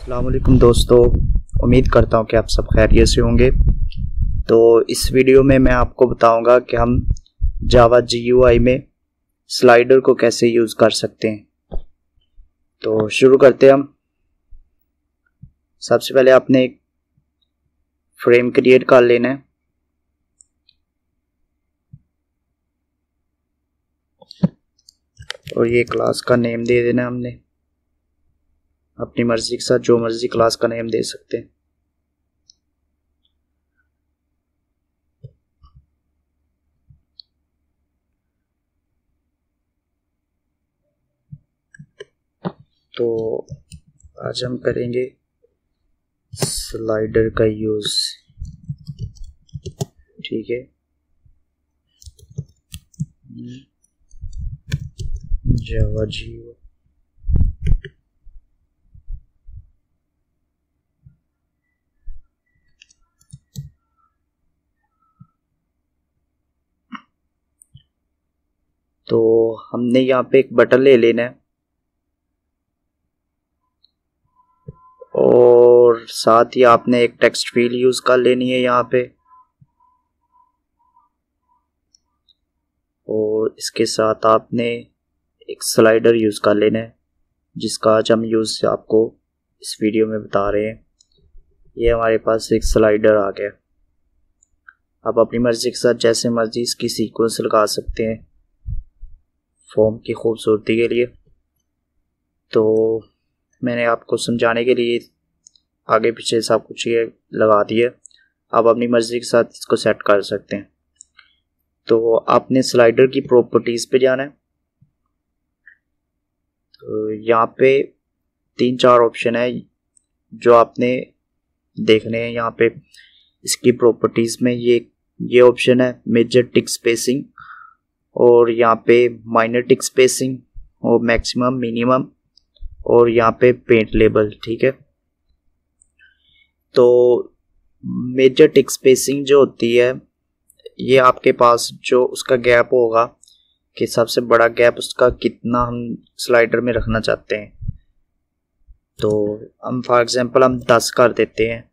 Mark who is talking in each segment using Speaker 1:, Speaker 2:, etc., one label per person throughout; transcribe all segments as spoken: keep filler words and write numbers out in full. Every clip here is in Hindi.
Speaker 1: अस्सलाम वालेकुम दोस्तों, उम्मीद करता हूँ कि आप सब खैरियत से होंगे। तो इस वीडियो में मैं आपको बताऊंगा कि हम जावा जी यू आई में स्लाइडर को कैसे यूज़ कर सकते हैं। तो शुरू करते हैं हम। सबसे पहले आपने एक फ्रेम क्रिएट कर लेना है। और ये क्लास का नेम दे देना है हमने। अपनी मर्जी के साथ जो मर्जी क्लास का नेम दे सकते हैं। तो आज हम करेंगे स्लाइडर का यूज, ठीक है। जावा जी यू आई तो हमने यहाँ पे एक बटन ले लेना है और साथ ही आपने एक टेक्स्ट फील्ड यूज कर लेनी है यहाँ पे। और इसके साथ आपने एक स्लाइडर यूज कर लेना है, जिसका आज हम यूज आपको इस वीडियो में बता रहे हैं। ये हमारे पास एक स्लाइडर आ गया। आप अपनी मर्जी के साथ जैसे मर्जी इसकी सीक्वेंस लगा सकते हैं फॉर्म की खूबसूरती के लिए। तो मैंने आपको समझाने के लिए आगे पीछे सब कुछ ये लगा दिया। आप अपनी मर्जी के साथ इसको सेट कर सकते हैं। तो आपने स्लाइडर की प्रॉपर्टीज पे जाना है। तो यहाँ पे तीन चार ऑप्शन है जो आपने देखने हैं। यहाँ पे इसकी प्रॉपर्टीज में ये ये ऑप्शन है मेजर टिक स्पेसिंग, और यहाँ पे माइनर टिक स्पेसिंग, और मैक्सिमम, मिनिमम, और यहाँ पे पेंट लेबल, ठीक है। तो मेजर टिक स्पेसिंग जो होती है, ये आपके पास जो उसका गैप होगा कि सबसे बड़ा गैप उसका कितना हम स्लाइडर में रखना चाहते हैं। तो हम फॉर एग्जांपल हम दस कर देते हैं।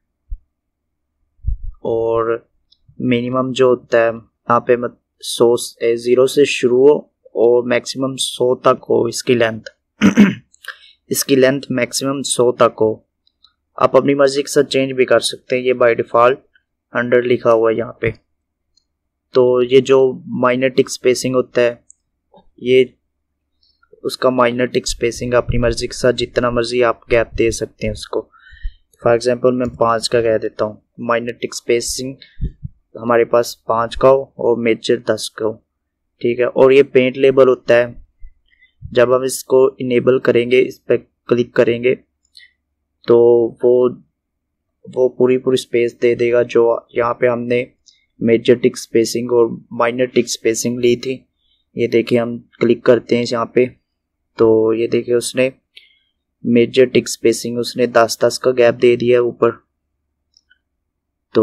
Speaker 1: और मिनिमम जो होता है यहाँ पे मत सौ जीरो से शुरू हो और मैक्सिमम सौ तक हो इसकी लेंथ इसकी लेंथ मैक्सिमम सौ तक हो। आप अपनी मर्जी के साथ चेंज भी कर सकते हैं। ये बाय डिफ़ॉल्ट हंड्रेड लिखा हुआ है यहाँ पे। तो ये जो माइनर टिक स्पेसिंग होता है, ये उसका माइनर टिक स्पेसिंग अपनी मर्जी के साथ जितना मर्जी आप गैप दे सकते हैं उसको। फॉर एग्जांपल मैं पाँच का कह देता हूँ। माइनर टिक स्पेसिंग हमारे पास पाँच का हो और मेजर दस का हो, ठीक है। और ये पेंट लेबल होता है। जब हम इसको इनेबल करेंगे, इस पर क्लिक करेंगे, तो वो वो पूरी पूरी स्पेस दे देगा जो यहाँ पे हमने मेजर टिक स्पेसिंग और माइनर टिक स्पेसिंग ली थी। ये देखिए, हम क्लिक करते हैं यहाँ पे, तो ये देखिए उसने मेजर टिक स्पेसिंग उसने दस दस का गैप दे दिया ऊपर। तो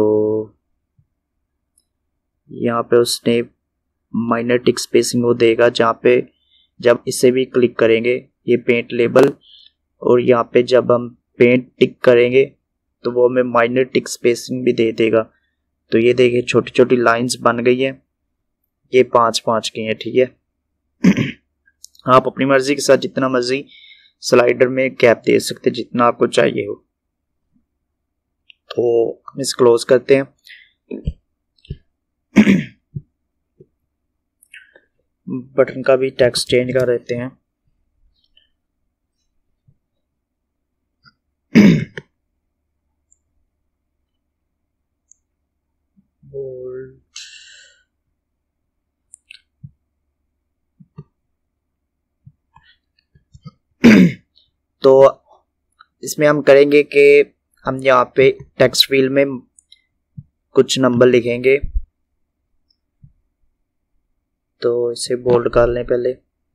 Speaker 1: यहाँ पे उसने माइनर टिक स्पेसिंग वो देगा जहाँ पे जब इसे भी क्लिक करेंगे ये पेंट लेबल, और यहाँ पे जब हम पेंट टिक करेंगे तो वो हमें माइनर टिक स्पेसिंग भी दे देगा। तो ये देखिए छोटी छोटी लाइंस बन गई हैं। ये पाँच पाँच की हैं, ठीक है। आप अपनी मर्जी के साथ जितना मर्जी स्लाइडर में गैप दे सकते जितना आपको चाहिए हो। तो हम इस क्लोज करते हैं। बटन का भी टेक्स्ट चेंज कर देते हैं। बोल्ड, तो इसमें हम करेंगे कि हम यहाँ पे टेक्स्ट फील्ड में कुछ नंबर लिखेंगे। तो इसे बोल्ड कर लें पहले।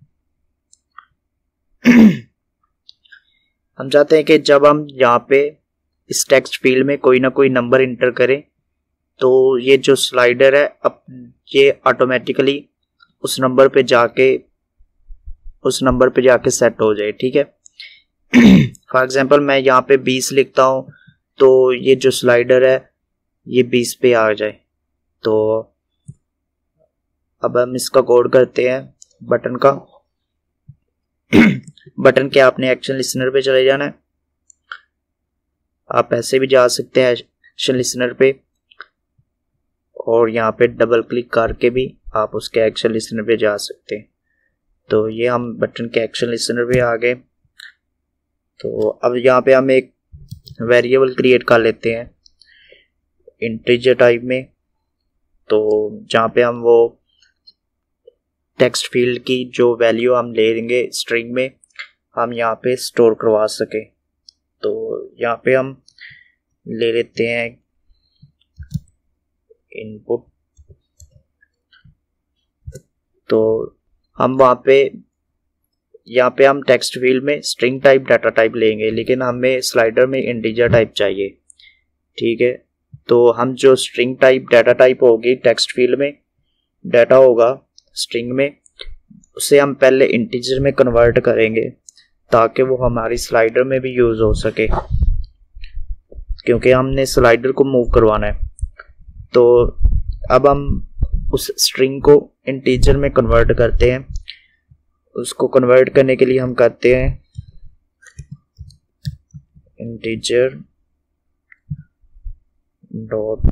Speaker 1: हम चाहते हैं कि जब हम यहाँ पे इस टेक्स्ट फील्ड में कोई ना कोई नंबर इंटर करें तो ये जो स्लाइडर है अब ये ऑटोमेटिकली उस नंबर पे जाके उस नंबर पे जाके सेट हो जाए, ठीक है। फॉर एग्जांपल मैं यहाँ पे बीस लिखता हूँ तो ये जो स्लाइडर है ये बीस पे आ जाए। तो अब हम इसका कोड करते हैं बटन का। बटन के आपने एक्शन लिसनर पे चले जाना है, आप ऐसे भी जा सकते हैं एक्शन लिसनर पे, और यहाँ पे डबल क्लिक करके भी आप उसके एक्शन लिसनर पे जा सकते हैं। तो ये हम बटन के एक्शन लिसनर पे आ गए। तो अब यहाँ पे हम एक वेरिएबल क्रिएट कर लेते हैं इंटीजर टाइप में, तो जहाँ पे हम वो टेक्स्ट फील्ड की जो वैल्यू हम ले लेंगे स्ट्रिंग में हम यहाँ पे स्टोर करवा सके। तो यहाँ पे हम ले लेते हैं इनपुट, तो हम वहाँ पे यहाँ पे हम टेक्स्ट फील्ड में स्ट्रिंग टाइप डाटा टाइप लेंगे, लेकिन हमें स्लाइडर में इंटीजर टाइप चाहिए। ठीक है, तो हम जो स्ट्रिंग टाइप डाटा टाइप होगी टेक्स्ट फील्ड में डाटा होगा स्ट्रिंग में, उसे हम पहले इंटीजर में कन्वर्ट करेंगे ताकि वो हमारी स्लाइडर में भी यूज हो सके, क्योंकि हमने स्लाइडर को मूव करवाना है। तो अब हम उस स्ट्रिंग को इंटीजर में कन्वर्ट करते हैं। उसको कन्वर्ट करने के लिए हम करते हैं इंटीजर डॉट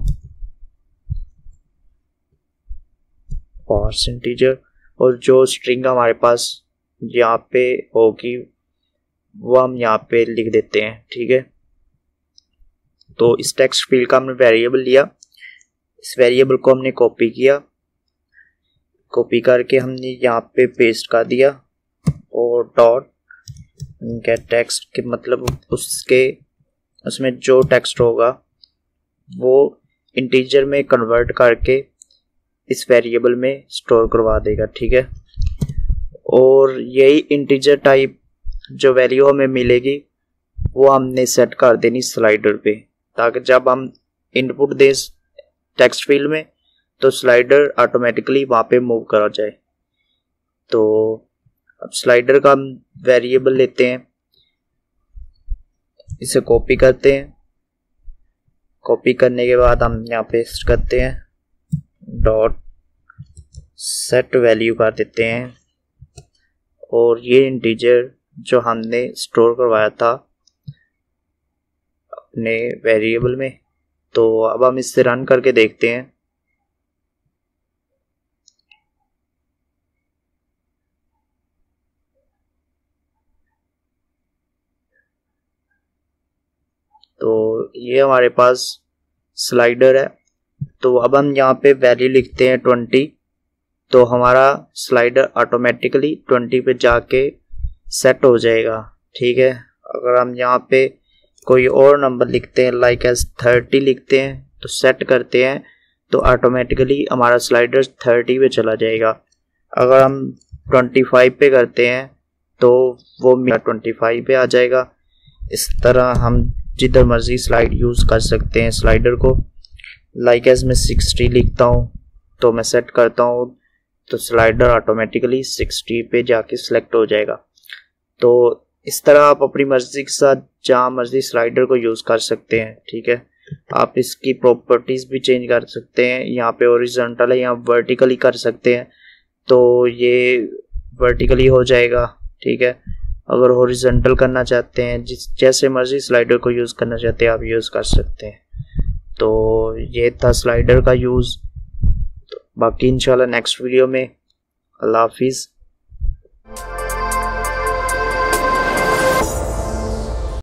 Speaker 1: पार्स इंटीजर, और जो स्ट्रिंग हमारे पास यहाँ पे होगी वो हम यहाँ पे लिख देते हैं। ठीक है, तो इस टेक्स्ट फील्ड का हमने वेरिएबल लिया, इस वेरिएबल को हमने कॉपी किया, कॉपी करके हमने यहाँ पे पेस्ट कर दिया, और डॉट गेट टेक्स्ट के मतलब उसके उसमें जो टेक्स्ट होगा वो इंटीजर में कन्वर्ट करके इस वेरिएबल में स्टोर करवा देगा। ठीक है, और यही इंटीजर टाइप जो वैल्यू हमें मिलेगी वो हमने सेट कर देनी स्लाइडर पे, ताकि जब हम इनपुट दें टेक्स्ट फील्ड में तो स्लाइडर ऑटोमेटिकली वहाँ पे मूव करा जाए। तो अब स्लाइडर का हम वेरिएबल लेते हैं, इसे कॉपी करते हैं, कॉपी करने के बाद हम यहाँ पेस्ट करते हैं, डॉट सेट वैल्यू कर देते हैं, और ये इंटीजर जो हमने स्टोर करवाया था अपने वेरिएबल में। तो अब हम इससे रन करके देखते हैं। तो ये हमारे पास स्लाइडर है। तो अब हम यहाँ पे वैल्यू लिखते हैं ट्वेंटी, तो हमारा स्लाइडर ऑटोमेटिकली ट्वेंटी पे जाके सेट हो जाएगा। ठीक है, अगर हम यहाँ पे कोई और नंबर लिखते हैं लाइक एज थर्टी लिखते हैं तो सेट करते हैं तो ऑटोमेटिकली हमारा स्लाइडर थर्टी पे चला जाएगा। अगर हम ट्वेंटी फाइव पे करते हैं तो वो मेरा ट्वेंटी फाइव पे आ जाएगा। इस तरह हम जिधर मर्जी स्लाइड यूज़ कर सकते हैं स्लाइडर को। लाइक एज मैं सिक्सटी लिखता हूँ तो मैं सेट करता हूँ तो स्लाइडर ऑटोमेटिकली सिक्सटी पे जाके सिलेक्ट हो जाएगा। तो इस तरह आप अपनी मर्जी के साथ जहाँ मर्जी स्लाइडर को यूज़ कर सकते हैं। ठीक है, आप इसकी प्रॉपर्टीज़ भी चेंज कर सकते हैं। यहाँ पे हॉरिजॉन्टल है, यहाँ वर्टिकली कर सकते हैं तो ये वर्टिकली हो जाएगा। ठीक है, अगर हॉरिजॉन्टल करना चाहते हैं, जिस जैसे मर्जी स्लाइडर को यूज़ करना चाहते हैं आप यूज़ कर सकते हैं। तो ये था स्लाइडर का यूज़। तो बाकी इंशाल्लाह नेक्स्ट वीडियो में। अल्लाह हाफिज़।